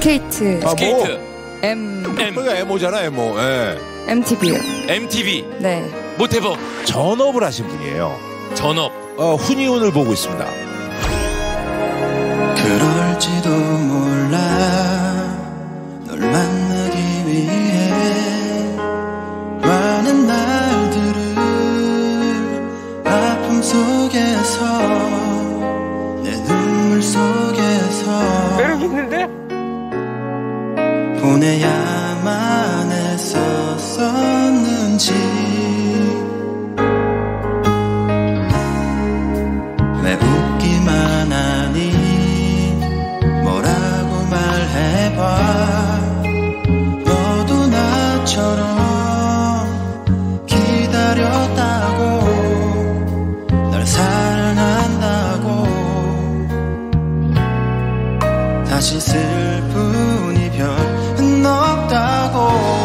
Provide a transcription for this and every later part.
스케이트. 스케이트. 그러니까 M오잖아, M오. 예. MTV요. MTV. 네. 모태범. 전업을 하신 분이에요. 전업. 훈이온을 보고 있습니다. 그럴지도 몰라 널 만나기 위해 많은 날들을 아픔 속에서 내 눈물 속에서 매력있는데? 보내야만 했었는지 왜 웃기만 하니 뭐라고 말해봐 너도 나처럼 기다렸다고 널 사랑한다고 다시 슬픈 이별은 없다고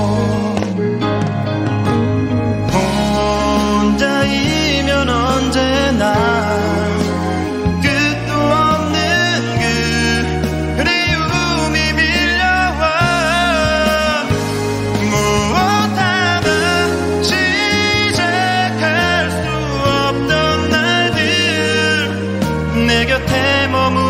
혼자이면 언제나 끝도 없는 그리움이 밀려와 무엇 하나 시작할 수 없던 날들 내 곁에 머물